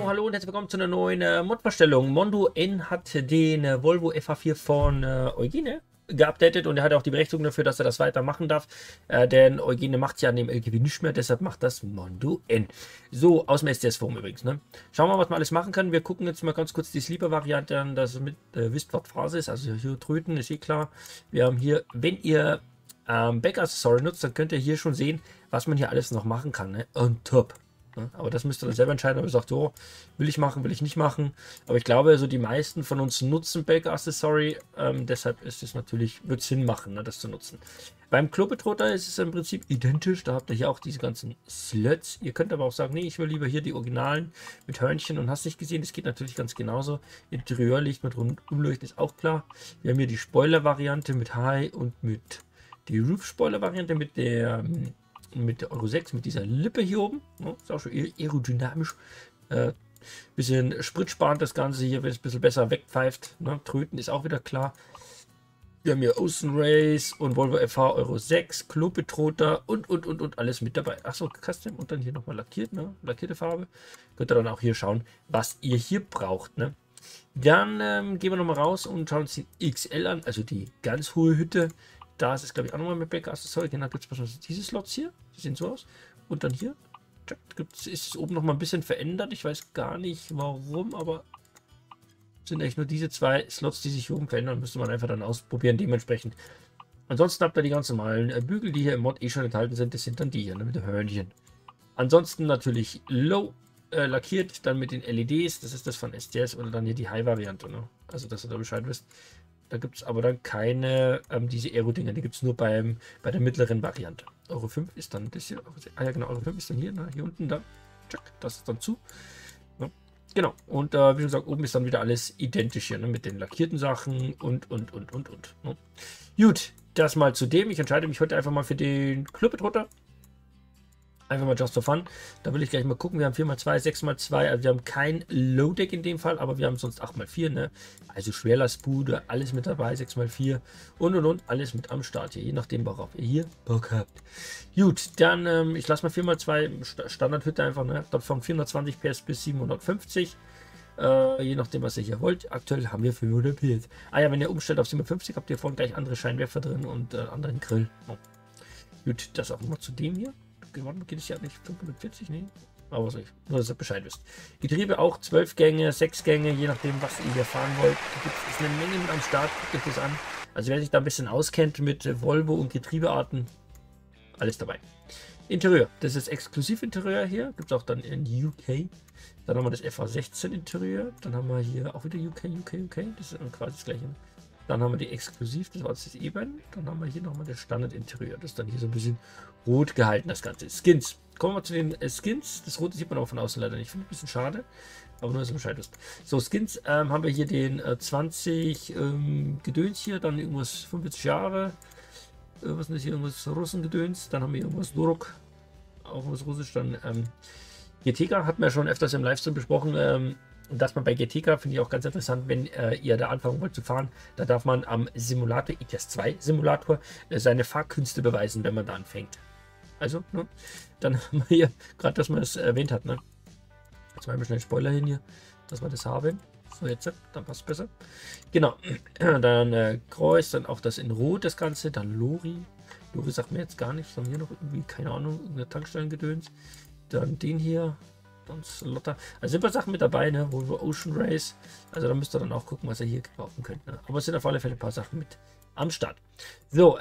Jo, hallo und herzlich willkommen zu einer neuen Mod-Vorstellung. Mondo N hat den Volvo FH4 von Eugene geupdatet und er hat auch die Berechtigung dafür, dass er das weitermachen darf. Denn Eugene macht ja an dem LKW nicht mehr, deshalb macht das Mondo N. So, aus dem SDS-Forum übrigens. Ne? Schauen wir mal, was man alles machen kann. Wir gucken jetzt mal ganz kurz die Sleeper-Variante an, dass ihr mit wisst, was Phase ist. Also hier Tröten, ist eh klar. Wir haben hier, wenn ihr Back-Accessory nutzt, dann könnt ihr hier schon sehen, was man hier alles noch machen kann. Ne? On top. Aber das müsst ihr dann selber entscheiden, ob ihr sagt, oh, will ich machen, will ich nicht machen. Aber ich glaube, also die meisten von uns nutzen Back-Accessory. Deshalb ist es natürlich, wird Sinn machen, ne, das zu nutzen. Beim Klobetrotter ist es im Prinzip identisch. Da habt ihr hier auch diese ganzen Sluts. Ihr könnt aber auch sagen, nee, ich will lieber hier die Originalen mit Hörnchen und hast nicht gesehen. Das geht natürlich ganz genauso. Interiorlicht mit Umleuchten ist auch klar. Wir haben hier die Spoiler-Variante mit High und mit die Roof-Spoiler-Variante mit der Euro 6, mit dieser Lippe hier oben. Ja, ist auch schon aerodynamisch. Bisschen spritsparend das Ganze hier, wenn es ein bisschen besser wegpfeift. Ne? Tröten ist auch wieder klar. Wir haben hier Ocean Race und Volvo FH Euro 6, Klobetrotter und alles mit dabei. Achso, Custom und dann hier nochmal lackiert, ne? Lackierte Farbe. Könnt ihr dann auch hier schauen, was ihr hier braucht. Ne? Dann gehen wir nochmal raus und schauen uns die XL an, also die ganz hohe Hütte. Da ist es, glaube ich, auch nochmal mit Back-Accessory. Genau, gibt es diese Slots hier. Die sehen so aus. Und dann hier ist es oben noch mal ein bisschen verändert. Ich weiß gar nicht warum, aber sind eigentlich nur diese zwei Slots, die sich hier oben verändern. Müsste man einfach dann ausprobieren, dementsprechend. Ansonsten habt ihr die ganz normalen Bügel, die hier im Mod eh schon enthalten sind. Das sind dann die hier, ne, mit den Hörnchen. Ansonsten natürlich low lackiert, dann mit den LEDs. Das ist das von SDS oder dann hier die High-Variante. Ne? Also, dass ihr da Bescheid wisst. Da gibt es aber dann keine, diese Aero-Dinger, die gibt es nur bei der mittleren Variante. Euro 5 ist dann das hier, ja genau, Euro 5 ist dann hier, ne, hier unten, da, das ist dann zu. Ja, genau, und wie gesagt, oben ist dann wieder alles identisch hier, ne, mit den lackierten Sachen und. Ne. Gut, das mal zu dem. Ich entscheide mich heute einfach mal für den Klobetrotter. Einfach mal just for fun. Da will ich gleich mal gucken. Wir haben 4x2, 6x2. Also wir haben kein Low-Deck in dem Fall, aber wir haben sonst 8x4. Ne? Also Schwerlastbude, alles mit dabei. 6x4 und. Alles mit am Start hier. Je nachdem, worauf ihr hier Bock habt. Gut, dann ich lasse mal 4x2 Standardhütte einfach. Ne? Dann von 420 PS bis 750. Je nachdem, was ihr hier wollt. Aktuell haben wir 500 PS. Ah ja, wenn ihr umstellt auf 750, habt ihr vorne gleich andere Scheinwerfer drin und anderen Grill. Oh. Gut, das auch mal zu dem hier. Geht es ja nicht 540, nee. Aber was ich, nur dass ihr Bescheid wisst. Getriebe auch 12 Gänge, 6 Gänge, je nachdem, was ihr hier fahren wollt. Da gibt es eine Menge mit am Start, guckt euch das an. Also wer sich da ein bisschen auskennt mit Volvo und Getriebearten, alles dabei. Interieur, das ist Exklusiv-Interieur hier, gibt es auch dann in UK. Dann haben wir das FH16 Interieur, dann haben wir hier auch wieder UK, das ist quasi das gleiche. Dann haben wir die Exklusiv, das war das eben. Dann haben wir hier nochmal das Standard-Interieur. Das ist dann hier so ein bisschen rot gehalten, das Ganze. Skins. Kommen wir zu den Skins. Das Rote sieht man auch von außen leider nicht. Finde ich ein bisschen schade. Aber nur, dass ihr Bescheid wisst. So, Skins haben wir hier den 20 Gedöns hier. Dann irgendwas 45 Jahre. Was ist das hier? Irgendwas Russengedöns. Dann haben wir irgendwas Durok. Auch was Russisch. Dann GTK hatten wir schon öfters im Livestream besprochen. Und dass man bei GTK, finde ich auch ganz interessant, wenn ihr da anfangen wollt zu fahren, da darf man am Simulator, ITS 2 Simulator, seine Fahrkünste beweisen, wenn man da anfängt. Also, ne, dann haben wir hier, gerade dass man es erwähnt hat, ne, jetzt machen wir schnell Spoiler hin hier, dass wir das haben. So, jetzt, dann passt es besser. Genau, dann Kreuz, dann auch das in Rot, das Ganze, dann Lori. Lori sagt mir jetzt gar nichts, dann hier noch irgendwie, keine Ahnung, irgendeine Tankstellengedöns. Dann den hier. Lotter. Also sind ein paar Sachen mit dabei, ne? Volvo Ocean Race. Also da müsst ihr dann auch gucken, was ihr hier kaufen könnt. Ne? Aber es sind auf alle Fälle ein paar Sachen mit am Start. So,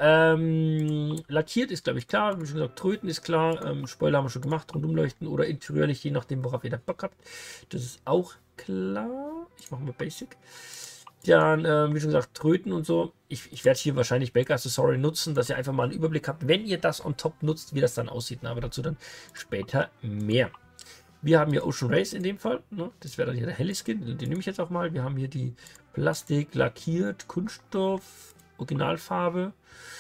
lackiert ist, glaube ich, klar. Wie schon gesagt, Tröten ist klar. Spoiler haben wir schon gemacht. Rundumleuchten oder Interiorlicht, je nachdem, worauf ihr da Bock habt. Das ist auch klar. Ich mache mal Basic. Dann, wie schon gesagt, Tröten und so. Ich werde hier wahrscheinlich Back-Accessory nutzen, dass ihr einfach mal einen Überblick habt, wenn ihr das on top nutzt, wie das dann aussieht. Aber dazu dann später mehr. Wir haben hier Ocean Race in dem Fall. Ne? Das wäre dann hier der helle Skin. Den nehme ich jetzt auch mal. Wir haben hier die Plastik lackiert, Kunststoff, Originalfarbe.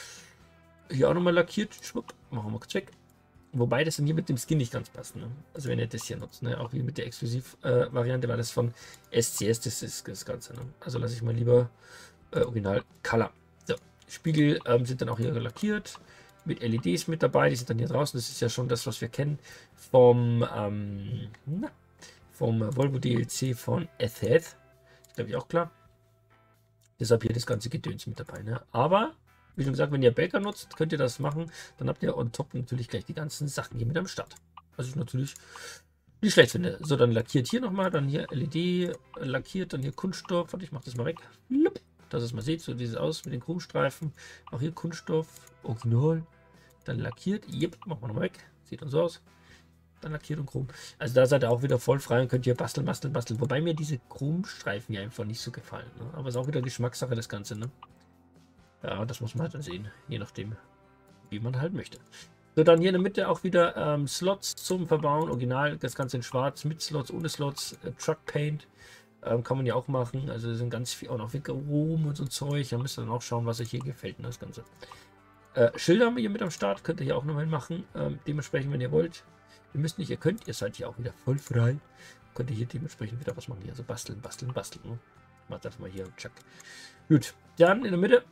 Hier auch nochmal lackiert. Schwupp. Machen wir kurz weg. Wobei das dann hier mit dem Skin nicht ganz passt. Ne? Also wenn ihr das hier nutzt. Ne? Auch hier mit der Exklusiv-Variante war das von SCS. Das ist das Ganze. Ne? Also lasse ich mal lieber Original Color. So. Spiegel sind dann auch hier lackiert. Mit LEDs mit dabei, die sind dann hier draußen. Das ist ja schon das, was wir kennen vom vom Volvo DLC von Etheth. Ist, glaube ich, auch klar. Deshalb hier das ganze Gedöns mit dabei. Ne? Aber, wie schon gesagt, wenn ihr Belka nutzt, könnt ihr das machen. Dann habt ihr on top natürlich gleich die ganzen Sachen hier mit am Start. Was ich natürlich nicht schlecht finde. So, dann lackiert hier nochmal, dann hier LED lackiert, dann hier Kunststoff. Warte, ich mache das mal weg. Dass ihr es mal seht, so dieses aus mit den Chromstreifen. Auch hier Kunststoff, Original. Dann lackiert. Yep, machen wir nochmal weg. Sieht dann so aus. Dann lackiert und Chrom. Also da seid ihr auch wieder voll frei und könnt hier basteln, basteln, basteln. Wobei mir diese Chromstreifen ja einfach nicht so gefallen. Ne? Aber ist auch wieder Geschmackssache, das Ganze. Ne? Ja, das muss man halt dann sehen. Je nachdem, wie man halt möchte. So, dann hier in der Mitte auch wieder Slots zum Verbauen. Original, das Ganze in schwarz, mit Slots, ohne Slots. Truck Paint kann man ja auch machen. Also sind ganz viel, auch noch Chrom und so Zeug. Da müsst ihr dann auch schauen, was euch hier gefällt. Ne, das Ganze. Schilder haben wir hier mit am Start. Könnt ihr hier auch nochmal machen. Dementsprechend, wenn ihr wollt. Ihr müsst nicht, ihr könnt, ihr seid ja auch wieder voll frei. Könnt ihr hier dementsprechend wieder was machen. Hier, also basteln, basteln, basteln. Ne? Macht einfach mal hier und tschack. Gut, dann in der Mitte.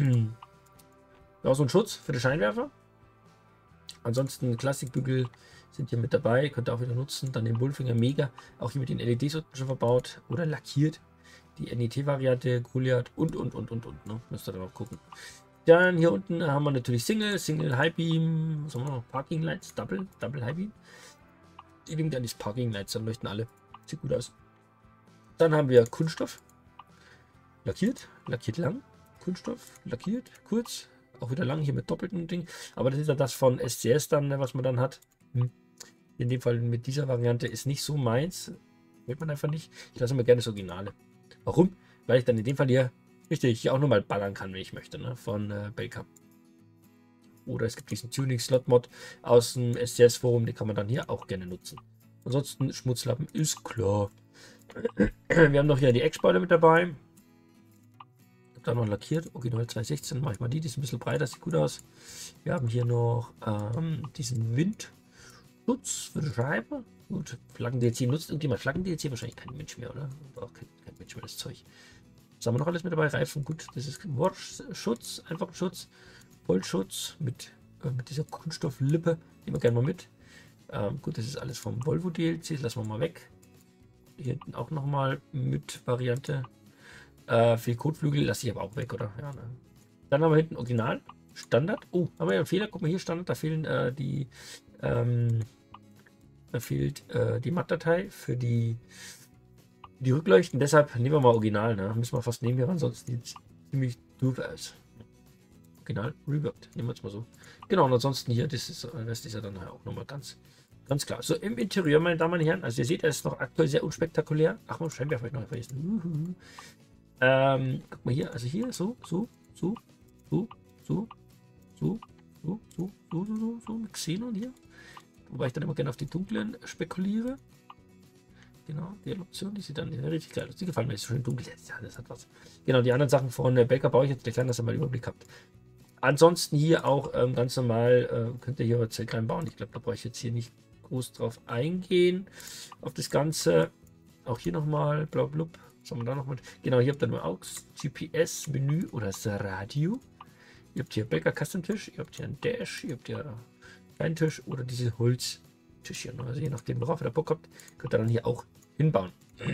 Ja, so ein Schutz für den Scheinwerfer. Ansonsten Klassikbügel sind hier mit dabei. Könnt ihr auch wieder nutzen. Dann den Bullfinger Mega. Auch hier mit den LEDs schon verbaut. Oder lackiert. Die NET-Variante, Goliath und. Ne? Müsst ihr dann auch gucken. Dann hier unten haben wir natürlich Single High Beam, was haben wir noch? Parking Lights, Double High Beam. Die liegen dann die Parking Lights, dann möchten alle. Sieht gut aus. Dann haben wir Kunststoff. Lackiert lang. Kunststoff, lackiert, kurz. Auch wieder lang hier mit doppeltem Ding. Aber das ist ja das von SCS dann, was man dann hat. In dem Fall mit dieser Variante ist nicht so meins. Will man einfach nicht. Ich lasse mir gerne das Originale. Warum? Weil ich dann in dem Fall hier richtig, auch nochmal ballern kann, wenn ich möchte, ne? Von Belka. Oder es gibt diesen Tuning-Slot-Mod aus dem SCS-Forum, den kann man dann hier auch gerne nutzen. Ansonsten Schmutzlappen ist klar. Wir haben noch hier die Eckspalter mit dabei. Da noch lackiert, Original 216, manchmal die ist ein bisschen breiter, sieht gut aus. Wir haben hier noch diesen Windschutz für die Scheibe. Gut, Flaggen-DLC nutzt irgendjemand Flaggen-DLC? Wahrscheinlich kein Mensch mehr, oder? Auch kein Mensch mehr, das Zeug. Was haben wir noch alles mit dabei? Reifen, gut, das ist Schutz, einfach Schutz, Vollschutz mit dieser Kunststofflippe, nehmen wir gerne mal mit. Gut, das ist alles vom Volvo DLC, das lassen wir mal weg. Hier hinten auch nochmal mit Variante. Für die Kotflügel lasse ich aber auch weg, oder? Ja, ne? Dann haben wir hinten Original, Standard. Oh, haben wir ja einen Fehler, guck mal hier, Standard, da fehlen da fehlt die Mattdatei für die Rückleuchten, deshalb nehmen wir mal Original, ne? Müssen wir fast nehmen hier, ansonsten sieht es ziemlich doof aus. Original, reworked, nehmen wir es mal so. Genau, und ansonsten hier, das ist ja dann auch nochmal ganz klar. So, im Interieur, meine Damen und Herren, also ihr seht, er ist noch aktuell sehr unspektakulär. Ach, mal Scheinwerfer habe ich noch vergessen. Guck mal hier, also hier, so, mit Xenon hier. Wobei ich dann immer gerne auf die dunklen spekuliere. Genau, die Option, die sieht dann richtig geil aus. Die gefallen mir, ist schön dunkel. Ja, das hat was. Genau, die anderen Sachen von Belka baue ich jetzt klein, dass ihr mal einen Überblick habt. Ansonsten hier auch ganz normal könnt ihr hier Zelt reinbauen. Ich glaube, da brauche ich jetzt hier nicht groß drauf eingehen. Auf das Ganze. Auch hier nochmal, blub. Was haben wir da noch mit? Genau, hier habt ihr nur AUX, GPS, Menü oder das Radio. Ihr habt hier Belka Custom-Tisch, ihr habt hier einen Dash, ihr habt hier einen Tisch oder diese Holztisch hier. Also je nachdem, worauf ihr da Bock habt, könnt ihr dann hier auch hinbauen.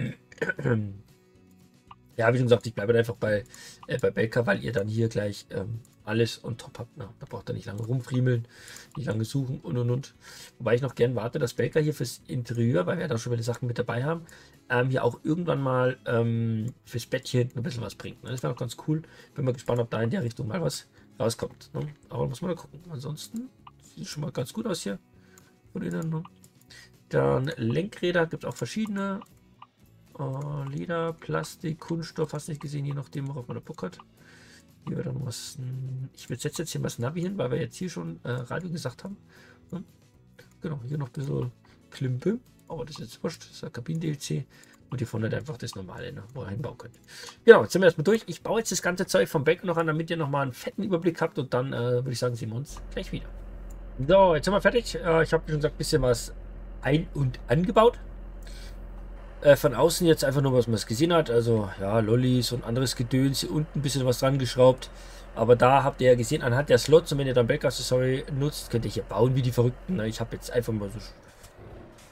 Ja, wie schon gesagt, ich bleibe einfach bei Belka, weil ihr dann hier gleich alles on top habt. Ne? Da braucht ihr nicht lange rumfriemeln, nicht lange suchen und. Wobei ich noch gern warte, dass Belka hier fürs Interieur, weil wir da schon viele Sachen mit dabei haben, hier auch irgendwann mal fürs Bettchen ein bisschen was bringt. Ne? Das wäre auch ganz cool. Bin mal gespannt, ob da in der Richtung mal was rauskommt. Ne? Aber muss man da gucken. Ansonsten sieht es schon mal ganz gut aus hier. Von innen, ne? Dann Lenkräder, gibt es auch verschiedene. Leder, Plastik, Kunststoff, hast nicht gesehen, je nachdem, worauf man da Bock hat. Hier wird dann was. Ich setze jetzt hier mal das Navi hin, weil wir jetzt hier schon Radio gesagt haben. Ne? Genau, hier noch ein bisschen Klimpe. Aber das ist jetzt wurscht. Das ist ein Kabinen-DLC. Und hier vorne einfach das normale, ne, wo ihr hinbauen könnt. Genau, jetzt sind wir erstmal durch. Ich baue jetzt das ganze Zeug vom Belka noch an, damit ihr nochmal einen fetten Überblick habt. Und dann würde ich sagen, sehen wir uns gleich wieder. So, jetzt sind wir fertig. Ich habe schon gesagt, ein bisschen was ein- und angebaut. Von außen jetzt einfach nur, was man es gesehen hat. Also, ja, Lollis und anderes Gedöns. Hier unten ein bisschen was dran geschraubt. Aber da habt ihr ja gesehen, anhand der Slots. Und wenn ihr dann Belka Accessory nutzt, könnt ihr hier bauen wie die Verrückten. Ich habe jetzt einfach mal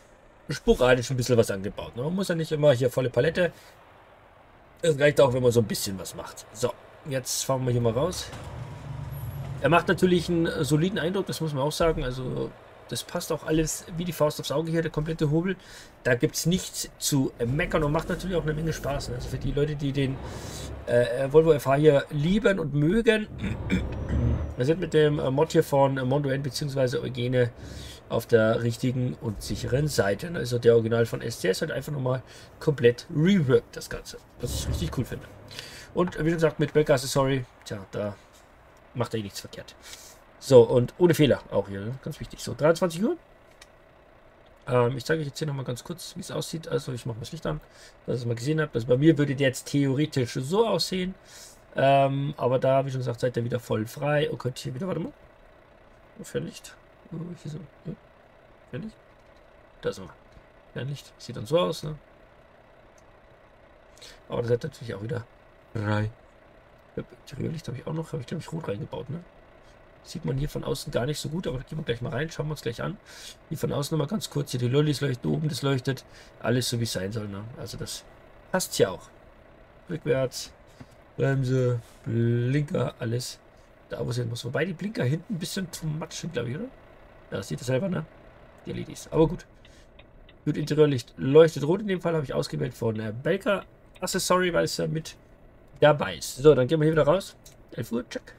sporadisch ein bisschen was angebaut. Ne? Man muss ja nicht immer hier volle Palette. Es reicht auch, wenn man so ein bisschen was macht. So, jetzt fahren wir hier mal raus. Er macht natürlich einen soliden Eindruck, das muss man auch sagen. Also das passt auch alles wie die Faust aufs Auge hier, der komplette Hobel. Da gibt es nichts zu meckern und macht natürlich auch eine Menge Spaß. Ne? Also für die Leute, die den Volvo FH hier lieben und mögen. Wir sind mit dem Mod hier von Mondo N bzw. Eugene auf der richtigen und sicheren Seite. Also der Original von STS hat einfach nochmal komplett reworked das Ganze. Was ich richtig cool finde. Und wie schon gesagt, mit Belka Accessory, tja, da macht er nichts verkehrt. So, und ohne Fehler auch hier, ne? Ganz wichtig. So, 23 Uhr. Ich zeige euch jetzt hier nochmal ganz kurz, wie es aussieht. Also ich mache das Licht an, dass ihr es mal gesehen habt. Also bei mir würde der jetzt theoretisch so aussehen. Aber da, wie schon gesagt, seid ihr wieder voll frei. Oh Gott, hier wieder, warte mal. Fernlicht. Hier so. Ja. Fernlicht. Da sind wir. Fernlicht. Sieht dann so aus, ne? Aber das hat natürlich auch wieder frei. Interiorlicht habe ich auch noch. Habe ich, glaube ich, rot reingebaut, ne? Sieht man hier von außen gar nicht so gut, aber da gehen wir gleich mal rein, schauen wir uns gleich an. Hier von außen nochmal ganz kurz, hier die Lollis leuchten, oben das leuchtet, alles so wie es sein soll, ne? Also das passt hier auch. Rückwärts, Bremse, Blinker, alles da, wo es hin muss. Wobei die Blinker hinten ein bisschen zu matschen, glaube ich, oder? Ja, das sieht ihr selber, ne? Die LEDs, aber gut. Gut, Interiorlicht leuchtet rot, in dem Fall habe ich ausgewählt von Belka Accessory, weil es ja mit dabei ist. So, dann gehen wir hier wieder raus. 11 Uhr, check.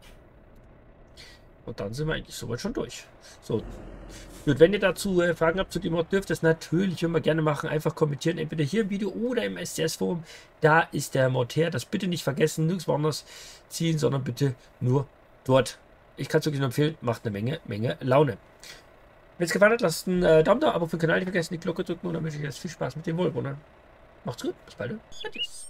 Und dann sind wir eigentlich soweit schon durch. So. Gut, wenn ihr dazu Fragen habt zu dem Mod, dürft ihr es natürlich immer gerne machen. Einfach kommentieren, entweder hier im Video oder im STS-Forum. Da ist der Mod her. Das bitte nicht vergessen, nirgends woanders ziehen, sondern bitte nur dort. Ich kann es wirklich nur empfehlen, macht eine Menge Laune. Wenn es gefallen hat, lasst einen Daumen da, Abo für den Kanal nicht vergessen, die Glocke drücken und dann wünsche ich jetzt viel Spaß mit dem Volvo. Ne? Macht's gut, bis bald. Adios.